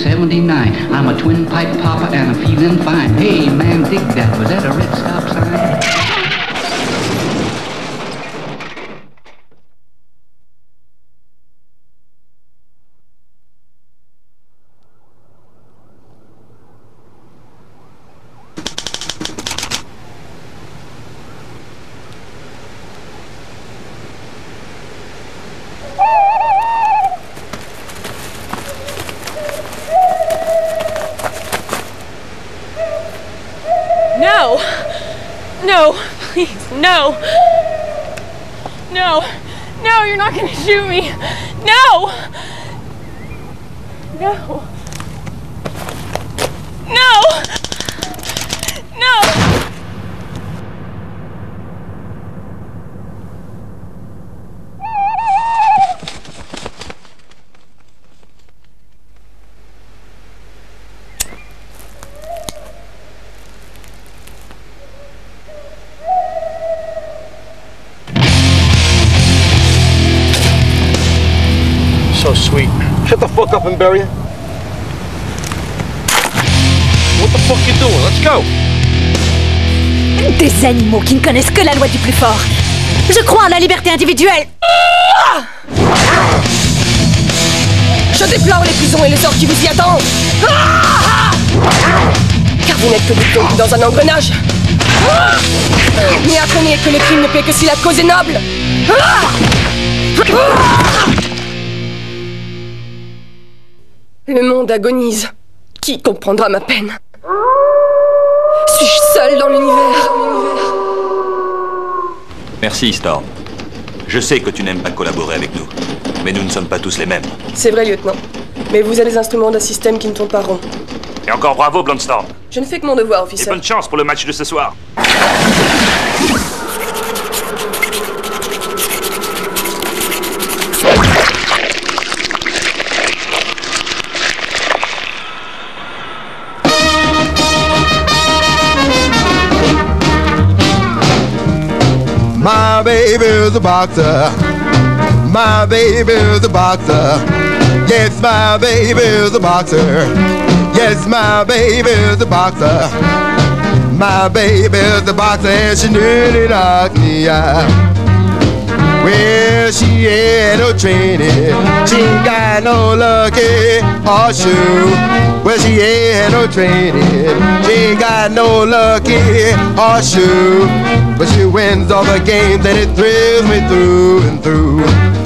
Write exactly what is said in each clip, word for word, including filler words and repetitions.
seventy-nine. I'm a twin pipe papa and I'm feeling fine. Hey man, dig that. Was that a red stop sign? No! No! Please, no! No! No, you're not gonna shoot me! No! No! No! No! So sweet. Shut the fuck up and bury it. What the fuck you doing? Let's go. Des animaux qui ne connaissent que la loi du plus fort. Je crois en la liberté individuelle. Je déplore les prisons et les sorts qui vous y attendent. Car vous n'êtes que des pions dans un engrenage. Mais apprenez que le crime ne paie que si la cause est noble. Le monde agonise. Qui comprendra ma peine? Suis-je seul dans l'univers? Merci, Storm. Je sais que tu n'aimes pas collaborer avec nous, mais nous ne sommes pas tous les mêmes. C'est vrai, lieutenant. Mais vous avez les instruments d'un système qui ne tourne pas rond. Et encore bravo, Blonde Storm. Je ne fais que mon devoir, Et officier. bonne chance pour le match de ce soir. My baby's a boxer. My baby's a boxer. Yes, my baby's a boxer. Yes, my baby's a boxer. My baby's a boxer and she nearly knocked me out. Well, she ain't no training. She ain't got no lucky horseshoe. Well, she ain't no training. She ain't got no lucky horseshoe. But she wins all the games and it thrills me through and through.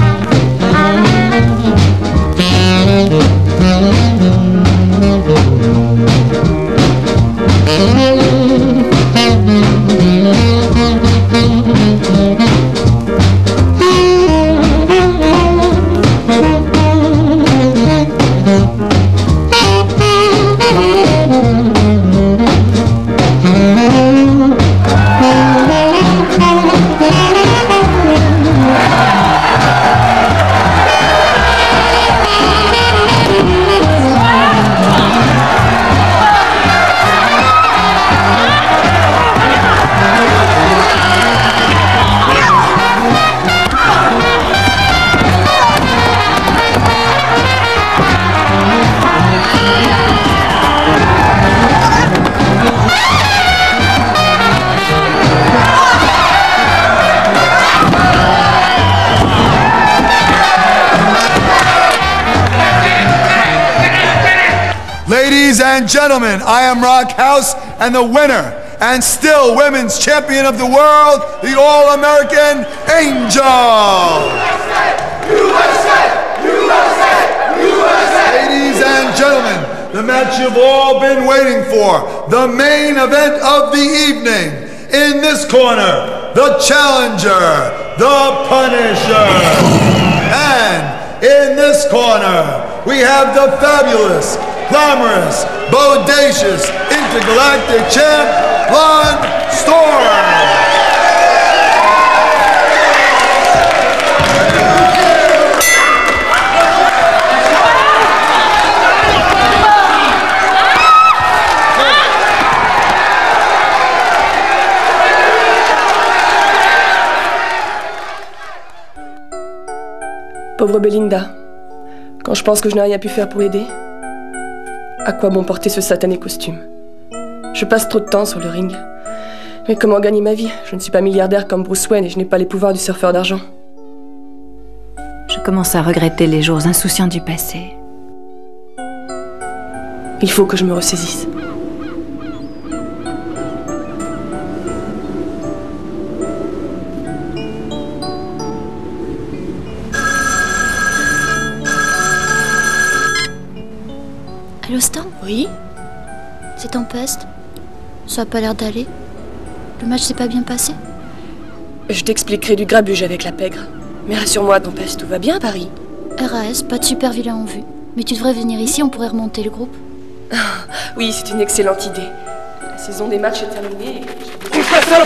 Ladies and gentlemen, I am Rock House, and the winner, and still women's champion of the world, the All-American Angel! U S A! U S A! U S A! Ladies and gentlemen, the match you've all been waiting for, the main event of the evening. In this corner, the challenger, the Punisher. And in this corner, we have the fabulous, glamorous, bodacious, intergalactic champ, Blonde Storm! Pauvre Belinda, quand je pense que je n'ai rien pu faire pour l'aider, À quoi bon porter ce satané costume? Je passe trop de temps sur le ring. Mais comment gagner ma vie? Je ne suis pas milliardaire comme Bruce Wayne et je n'ai pas les pouvoirs du surfeur d'argent. Je commence à regretter les jours insouciants du passé. Il faut que je me ressaisisse. Allô, Storm? Oui? C'est Tempeste? Ça a pas l'air d'aller. Le match s'est pas bien passé? Je t'expliquerai du grabuge avec la pègre. Mais rassure-moi, Tempeste, tout va bien à Paris? R A S, pas de super vilain en vue. Mais tu devrais venir ici, on pourrait remonter le groupe. Oui, c'est une excellente idée. La saison des matchs est terminée. Et...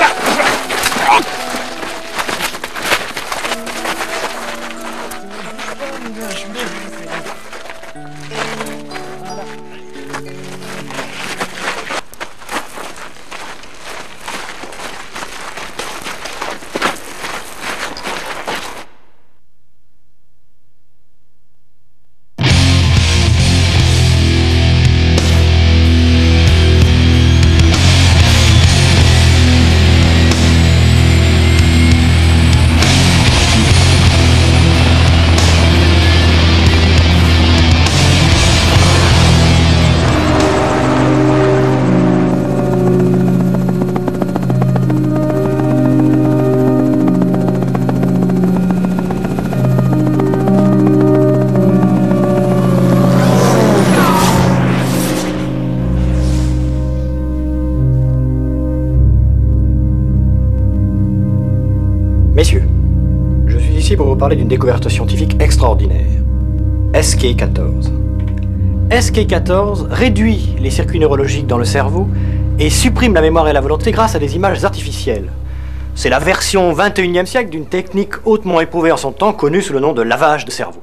Messieurs, je suis ici pour vous parler d'une découverte scientifique extraordinaire. S K quatorze. S K quatorze réduit les circuits neurologiques dans le cerveau et supprime la mémoire et la volonté grâce à des images artificielles. C'est la version vingt et unième siècle d'une technique hautement éprouvée en son temps, connue sous le nom de lavage de cerveau.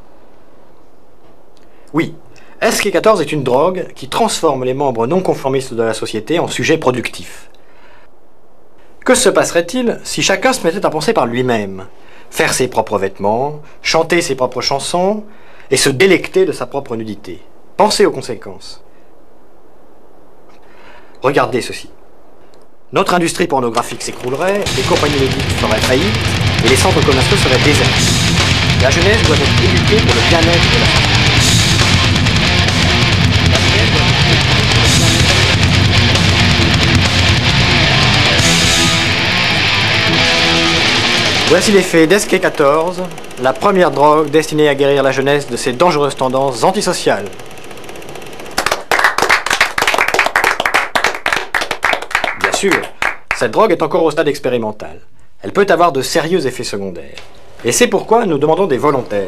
Oui, S K quatorze est une drogue qui transforme les membres non conformistes de la société en sujets productifs. Que se passerait-il si chacun se mettait à penser par lui-même, faire ses propres vêtements, chanter ses propres chansons et se délecter de sa propre nudité? Pensez aux conséquences. Regardez ceci. Notre industrie pornographique s'écroulerait, les compagnies médiques feraient faillite et les centres commerciaux seraient déserts. La jeunesse doit être éduquée pour le bien-être de la famille. Voici l'effet d'S K quatorze, la première drogue destinée à guérir la jeunesse de ses dangereuses tendances antisociales. Bien sûr, cette drogue est encore au stade expérimental. Elle peut avoir de sérieux effets secondaires. Et c'est pourquoi nous demandons des volontaires.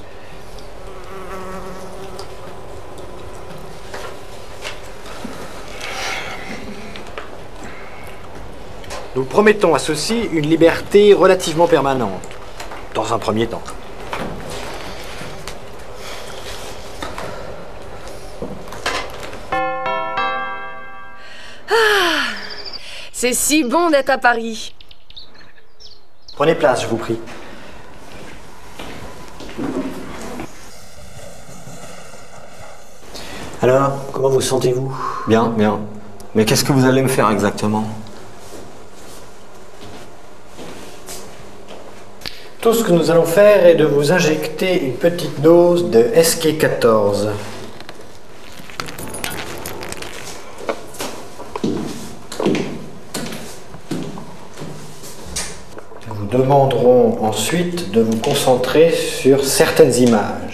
Nous promettons à ceux-ci une liberté relativement permanente, dans un premier temps. Ah, c'est si bon d'être à Paris. Prenez place, je vous prie. Alors, comment vous sentez-vous? Bien, bien. Mais qu'est-ce que vous allez me faire exactement? Tout ce que nous allons faire est de vous injecter une petite dose de S K quatorze. Nous vous demanderons ensuite de vous concentrer sur certaines images.